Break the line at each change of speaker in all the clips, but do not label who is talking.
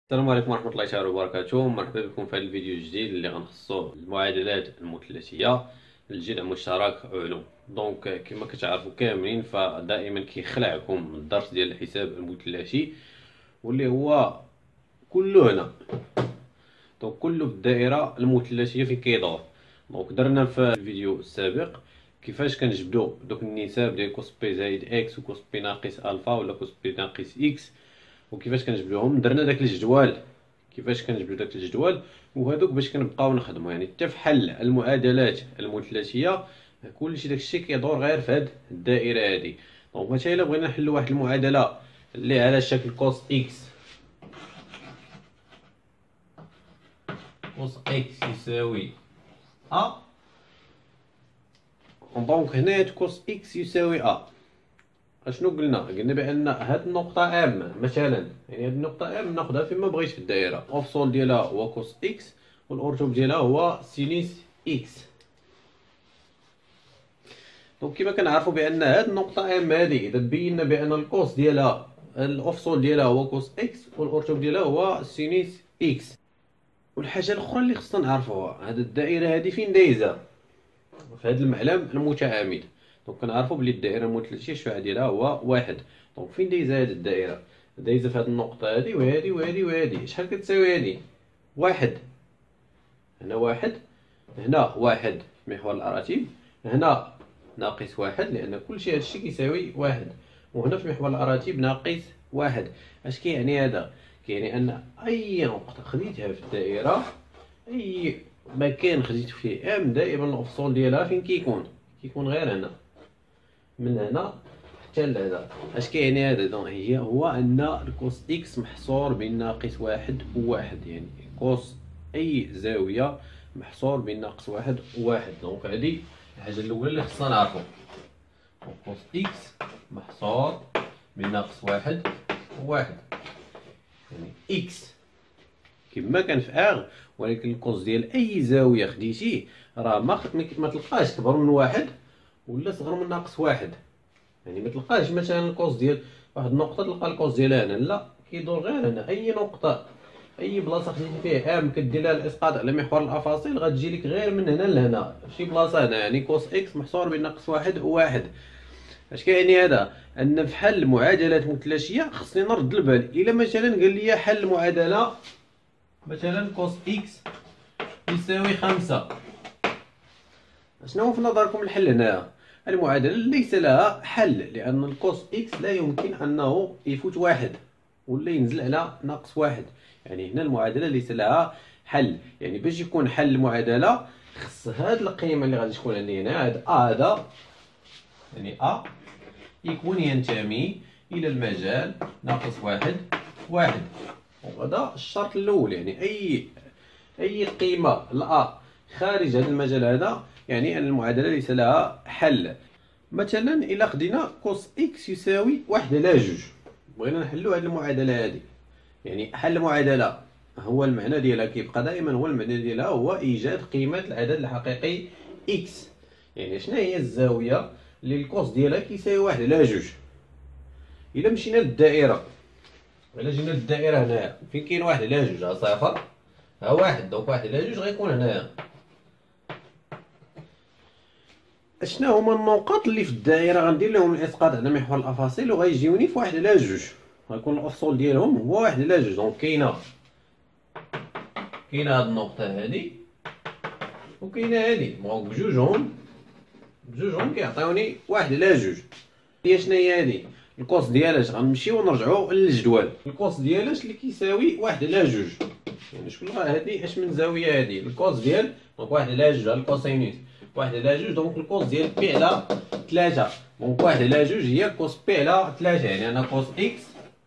السلام عليكم ورحمة الله تعالى وبركاته. مرحبا بكم في هذا الفيديو الجديد اللي غنخصو المعادلات المثلثية للجذع المشترك علوم. دونك كما كتعرفوا كاملين فدائما كيخلعكم الدرس ديال الحساب المثلثي واللي هو كله هنا. دونك كله في الدائرة المثلثية فين كيدور. دونك درنا في الفيديو السابق كيفاش كنجبدو دوك النساب ديال كوس بي زائد اكس وكوس بي ناقص الفا ولا كوس بي ناقص اكس وكيفاش كنجبدوهم. درنا داك الجدول كيفاش كنجبدو داك الجدول وهذوك باش كنبقاو نخدمو، يعني حتى في حل المعادلات المثلثيه كلشي داكشي كيدور غير في هاد الدائره هادي. دونك مثلا الا بغينا نحلو واحد المعادله اللي على شكل كوس اكس يساوي ا، دونك هنا كوس اكس يساوي ا. اشنو قلنا بان هاد النقطه ام مثلا، يعني هاد النقطه ام ناخذها فيما بغيت في الدائره. اوفسول ديالها هو كوس اكس والاورتوب ديالها هو سينيس اكس. دونك كما كنعرفوا بان هاد النقطه ام هادي اذا بينا بان الكوس ديالها الاوفسول ديالها هو كوس اكس والاورتوب ديالها هو سينيس اكس. والحاجه الاخرى اللي خصنا نعرفوها، هاد الدائره هادي فين دايزه؟ في هاد المعلم المتعامد. دونك كنعرفوا بلي الدائره المثلثيه الشعاع ديالها هو واحد. دونك فين دايزه هاد الدائره؟ دايزه في هاد النقطه هادي وهادي وهادي وهادي. شحال كتساوي هادي؟ واحد. هنا واحد، هنا واحد في محور الاراتيب، هنا ناقص واحد لان كلشي هادشي كيساوي واحد، وهنا في محور الاراتيب ناقص واحد. اش كيعني هذا؟ كيعني ان اي نقطه خديتها في الدائره، اي مكان خديت فيه ام، دائما الافصول ديالها فين كيكون غير هنا، من هنا حتى لهنا. اش كيعني هذا؟ دونك هو ان الكوس اكس محصور بين ناقص واحد وواحد، يعني كوس اي زاويه محصور بين ناقص واحد وواحد. دونك هذه الحاجه الاولى اللي خصنا نعرفو، كوس اكس محصور بين ناقص واحد وواحد، يعني اكس كما كان في اغ. ولكن الكوس ديال اي زاويه خديتيه راه ما تلقاش كبر من واحد ولا صغر من ناقص واحد. يعني ما تلقاش مثلا الكوس ديال واحد النقطه تلقى الكوس ديالها هنا، لا كيدور غير هنا. اي نقطه اي بلاصه خديتي فيه ام كدير لها الاسقاط على محور الافاصيل غتجي لك غير من هنا لهنا في شي بلاصه هنا. يعني كوس اكس محصور بين ناقص واحد وواحد. اش كيعني هذا؟ ان في حل معادلات مثلثيه خصني نرد البال. الا مثلا قال لي حل معادله مثلا كوس اكس يساوي 5، شنو هو في نظركم الحل هنا؟ المعادلة ليس لها حل، لأن الكوس إكس لا يمكن أنه يفوت واحد ولا ينزل على ناقص واحد. يعني هنا المعادلة ليس لها حل. يعني باش يكون حل المعادلة خص هاد القيمة اللي غادي تكون عندي هنا، هاد هذا يعني يكون ينتمي إلى المجال ناقص واحد واحد. وهذا الشرط الأول. يعني أي قيمة خارج هذا المجال هذا يعني أن المعادلة ليس لها حل. مثلا إلا خدينا كوس إكس يساوي واحد على جوج، بغينا نحلو هذه المعادلة هذه. يعني حل المعادلة هو المعنى ديالها كيبقى دائما، هو المعنى ديالها هو إيجاد قيمة العدد الحقيقي إكس. يعني شنو هي الزاوية اللي الكوس ديالها كيساوي واحد على جوج؟ إلا مشينا للدائرة، إلا جينا للدائرة هنايا فين كاين واحد على جوج؟ ها صفر، ها واحد. دونك واحد على جوج غيكون هنايا. اشنا هما النقط اللي في الدائره غندير لهم الاسقاط على محور الافاصيل وغيجيوني في واحد على جوج، غيكون الافصول ديالهم هو واحد على جوج. دونك كاينه هاد النقطه هادي وكاينه هادي، دونك بجوجهم كيعطيوني واحد على جوج. هي شنو هي هادي؟ الكوس ديالاش غنمشيو ونرجعو للجدول. الكوس ديالاش اللي كيساوي واحد على جوج، يعني شكون هادي اش من زاويه هادي؟ الكوس ديال دونك واحد على جوج الكوسينوس واحد على جوج. دونك الكوس ديال بي على 3، دونك واحد على جوج هي كوس بي على 3. يعني انا كوس اكس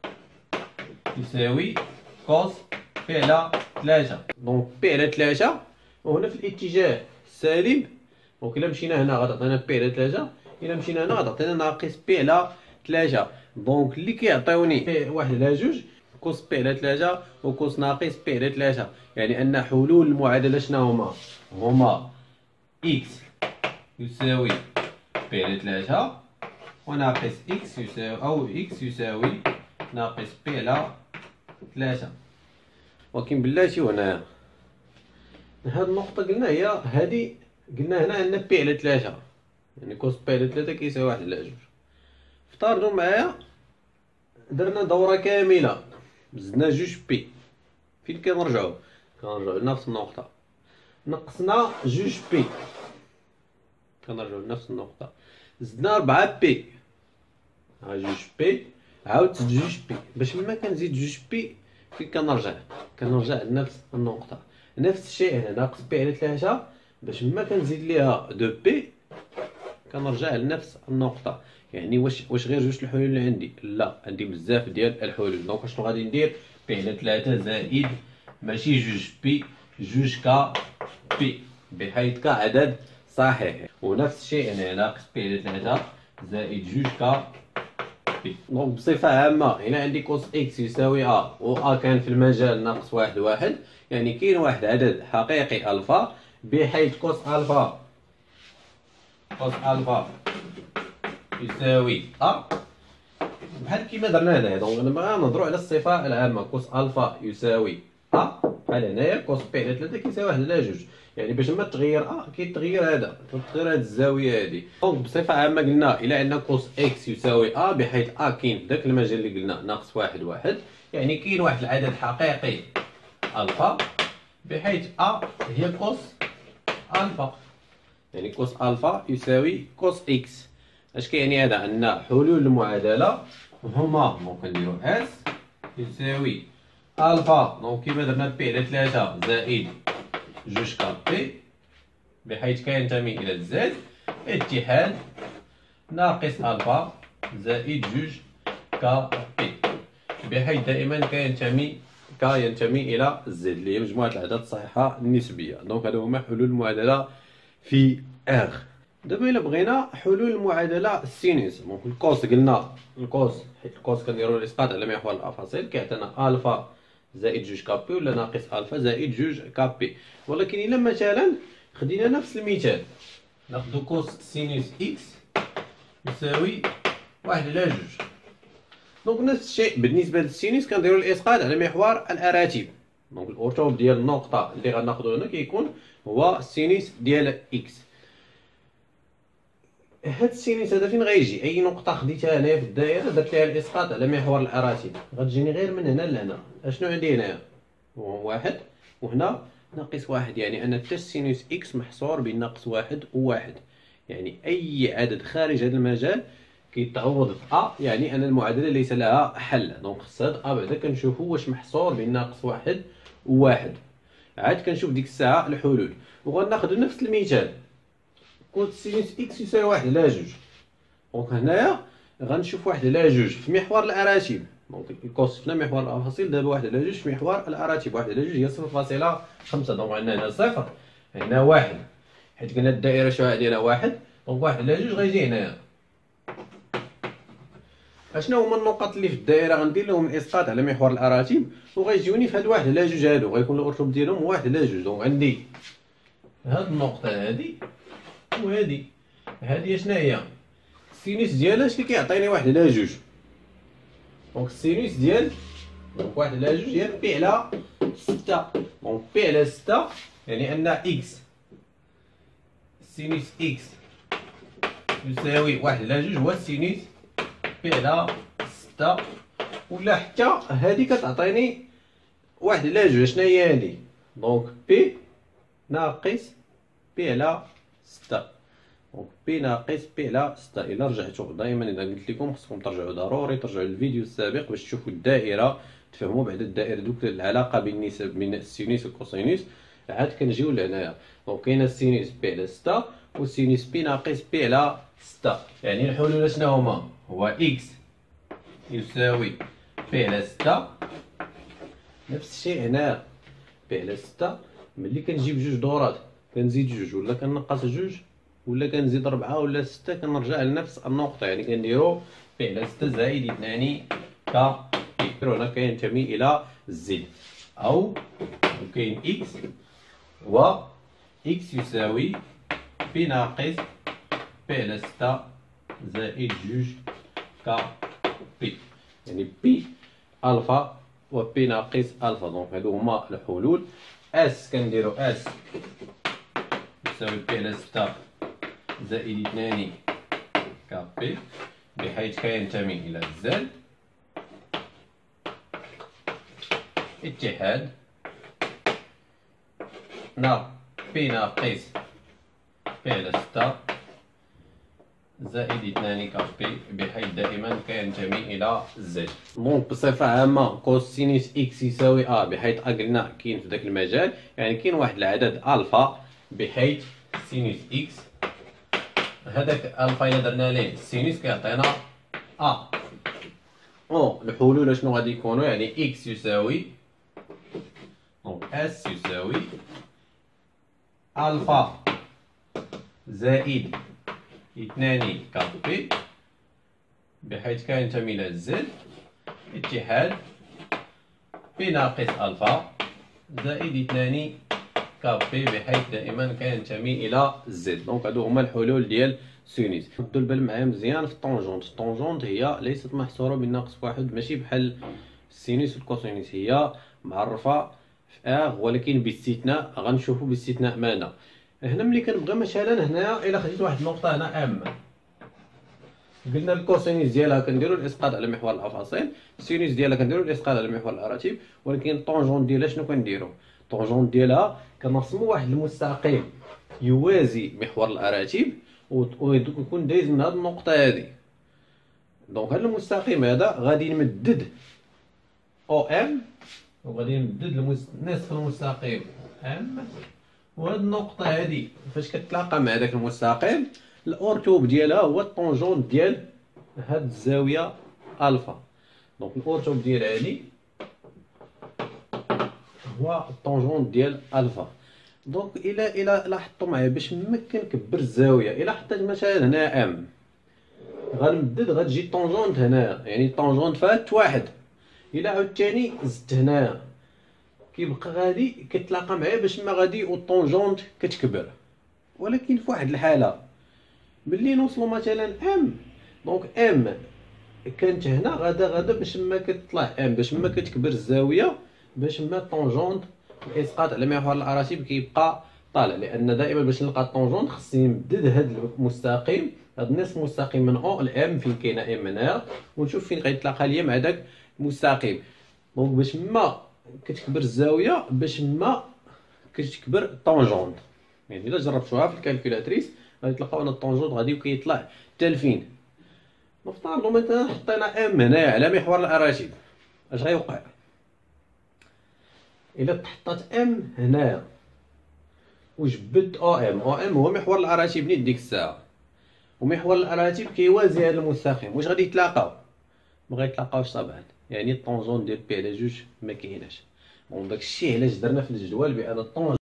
يساوي كوس بي على 3. دونك بي على 3 وهنا في الاتجاه السالب. دونك الا مشينا هنا غتعطينا بي على 3، الا مشينا هنا غتعطينا ناقص بي على 3. دونك اللي كيعطيوني واحد على جوج كوس بي على 3 وكوس ناقص بي على 3. يعني ان حلول المعادله شنو هما إكس يساوي بي على 3 وناقص إكس يساوي إكس يساوي ناقص بي على 3. ولكن بلاتي هنايا هاد النقطة قلنا هي هادي، قلنا هنا أن بي على 3 يعني كوس بي على 3 كيساوي 1 على 2. افترضوا معايا درنا دورة كاملة زدنا جوج بي، فين كنرجعو لنفس النقطة، نقصنا جوج بي كنرجعو لنفس النقطة، زدنا 4 بي، ها جوج بي عاود زدت جوج بي، باش ملي كنزيد جوج بي فين كنرجع لنفس النقطة. نفس الشيء هنا ناقص بي على 3 باش ملي كنزيد ليها دو بي كنرجع لنفس النقطة. يعني واش غير جوج الحلول اللي عندي؟ لا، عندي بزاف ديال الحلول. دونك شنو غادي ندير؟ بي على 3 زائد ماشي جوج بي، جوج كا بي، بحيث كا عدد صحيح. ونفس الشيء هنا ناقص بي على 3 زائد جوج كا بي. دونك بصفة عامة هنا عندي كوس اكس يساوي ا، و ا كان في المجال ناقص واحد واحد، يعني كاين واحد عدد حقيقي الفا بحيث كوس الفا يساوي ا بحال كيما درنا هنايا. دونك دابا نهضروا على الصفة العامة، كوس الفا يساوي ا بحال هنايا كوس بي على 3 كيساوي 1 على 2. يعني باش ما تغير ا كيتغير هذا، كتغير هاد الزاوية هادي. دونك بصفة عامة قلنا إلا عندنا كوس اكس يساوي ا بحيث ا كاين في داك المجال اللي قلنا ناقص واحد واحد، يعني كاين واحد العدد حقيقي الفا بحيث ا هي كوس الفا، يعني كوس الفا يساوي كوس اكس. اش كيعني هذا؟ ان حلول المعادله هما دونك نديرو اس يساوي الفا، دونك كيما درنا بي على 3 زائد جوج كا بي بحيث كينتمي الى الزد اتحاد ناقص الفا زائد جوج كا بي بحيث دائما ينتمي الى الزد اللي هي مجموعه الاعداد الصحيحه النسبيه. دونك هادو هما حلول المعادله في ار. دابا الا بغينا حلول المعادله السينوس، دونك الكوس قلنا الكوس، حيت الكوس كنديرو الاسقاط على محور الافاصيل كيعطينا الفا زائد جوج كابي ولا ناقص الفا زائد جوج كابي. ولكن الا مثلا خدينا نفس المثال، ناخدو كوس سينوس اكس يساوي 1 على 2. دونك نفس الشيء بالنسبه للسينوس كنديرو الاسقاط على محور الاراتب. دونك الاورتوب ديال النقطه اللي غناخدو هنا كيكون هو السينوس ديال اكس. هاد السينوس هذا فين غيجي؟ اي نقطه خديتها هنايا في الدائره درت ليها الاسقاط على محور الاراتب غتجيني غير من هنا لهنا. اشنو عندي هنايا؟ واحد وهنا ناقص واحد، يعني ان حتى السينوس اكس محصور بين ناقص واحد وواحد. يعني اي عدد خارج هذا المجال كيتعوض في ا، يعني ان المعادله ليس لها حل. دونك خص هاد ا بعدا كنشوفو واش محصور بين ناقص واحد وواحد. عاد كنشوف ديك الساعه الحلول، وغناخدو نفس المثال كوس سينوس اكس يساوي 1 على 2. دونك هنايا غنشوف 1 على 2 في محور الاراتب. دونك الكوس شفنا محور الافاصيل، دابا 1 على 2 في محور الاراتب. 1 على 2 هي 0.5. دونك عندنا هنا صفر، هنا واحد، حيت قلنا الدائره شعاع ديالها واحد. دونك 1 على 2 غيجي هنايا. اشنو هما النقط اللي في الدائره؟ غندير لهم الاسقاط على محور الاراتب وغيجيوني في هاد 1 على 2 هادو، غيكون الارتب ديالهم 1 على 2. دونك عندي هاد النقطه هادي وهادي، هادي شنو هي؟ السينوس ديالها اش اللي كيعطيني 1 على 2. دونك السينوس ديال 1 على 2 هي بي على 6. دونك بي على 6 يعني ان اكس سينوس اكس يساوي 1 على 2 هو السينوس بي على 6. ولا حتى هادي كتعطيني 1 على 2. شنو هي هادي؟ دونك بي ناقص بي على 6. دونك بي ناقص بي على 6. الا رجعتو دائما اذا قلت لكم خصكم ترجعوا ضروري ترجعوا للفيديو السابق باش تشوفوا الدائره، تفهموا بعد الدائره دوك العلاقه بين السينوس والكوسينوس. عاد كنجيو لهنايا. دونك كاين السينوس بي على 6 والسينوس بي ناقص بي على 6. يعني الحلول شنو هما؟ هو اكس يساوي بي على 6. نفس الشيء هنا بي على 6. ملي كنجيب جوج دورات كنزيد جوج ولا كنقص جوج ولا كنزيد 4 ولا 6 كنرجع لنفس النقطة. يعني كنديرو بي على 6 زائد 2 كا بي. هنا كينتمي إلى زد. أو كاين إكس و إكس يساوي بي ناقص بي على 6 زائد جوج كا بي. يعني بي ألفا و بي ناقص الفا. دونك هادو هما الحلول. اس كنديرو اس يساوي بي على 6 زائد 2 كا بي، بحيث كينتمي الى زد اتحاد بي ناقص بي على 6 زائد 2 كا بي، بحيث دائما كينتمي الى زد. دونك بصفة عامة كوس سينوس اكس يساوي ا، بحيث ا قلنا كاين في داك المجال، يعني كاين واحد العدد الفا بحيث سينوس اكس، هذاك الفا الا درنا ليه سينوس كيعطينا ا. الحلول شنو غادي يكونوا؟ يعني اكس يساوي دونك اس يساوي الفا زائد 2 كا بي، بحيث كينتمي الى زد اتحاد بي ناقص الفا زائد 2 كا بي، بحيث دائما كينتمي الى زد. دونك هادو هما الحلول ديال سينوس. ردوا البال معايا مزيان في الطونجونت. الطونجونت هي ليست محصوره بناقص واحد، ماشي بحال السينوس والكوسينوس، هي معرفه في ار، ولكن باستثناء غنشوفوا باستثناء ماذا. هنا ملي كنبغي مثلا هنا الا خديت واحد النقطه هنا ام، قلنا الكوسينوس ديالها كنديروا الاسقاط على محور الافاصيل، السينوس ديالها كنديروا الاسقاط على محور الاراتيب، ولكن الطونجونت ديالها شنو كنديروا؟ الطونجونت ديالها كنرسموا واحد المستقيم يوازي محور الاراتيب ويكون دايز من هاد النقطه هادي. دونك هاد المستقيم هذا غادي نمدد او ام، وغادي نمدد نصف المستقيم ام، وهاد النقطه هادي فاش كتلاقى مع داك المستقيم الاورتوب ديالها هو الطونجونت ديال هاد الزاويه الفا. دونك الاورتوب ديال هادي هو الطونجونت ديال الفا. دونك الى لاحظتوا معايا باش ما كنكبر الزاويه، الى حطيت مثلا هنا ام غنمدد غتجي الطونجونت هنا، يعني الطونجونت فات واحد، الى عاوتاني زدت هنا كيبقى غادي كتلاقى معايا باش ما غادي والطونجونت كتكبر. ولكن في واحد الحاله ملي نوصلوا مثلا ام، دونك ام كانت هنا غادا باش ما كتطلع ام، باش ما كتكبر الزاويه، باش ما الطونجونت الاسقاط على محور الاراتيب كيبقى طالع، لان دائما باش نلقى الطونجونت خصني نمدد هذا المستقيم، هذا النصف مستقيم من او الام فين كاينه ام هنا، ونشوف فين غيتلاقى ليا مع داك المستقيم. دونك باش ما كتكبر الزاويه، باش ما كتكبر الطونجونت. يعني الا جربتوها في الكالكولاتريس غادي تلقاو ان الطونجونت غادي كيطلع حتى لفين. نفترضوا مثلا حطينا ام هنايا على محور الاراتيب، اش غيوقع؟ الا تحطات ام هنايا وجبدت او ام هو محور الاراتيب نيت ديك الساعه، ومحور الاراتيب كيوازي هذا المستقيم، واش غادي يتلاقاو؟ ما غيتلاقاوش طبعا، يعني الطونجونت ديال بي على جوج ما كايناش. داكشي علاش درنا في الجدول بان الطونجونت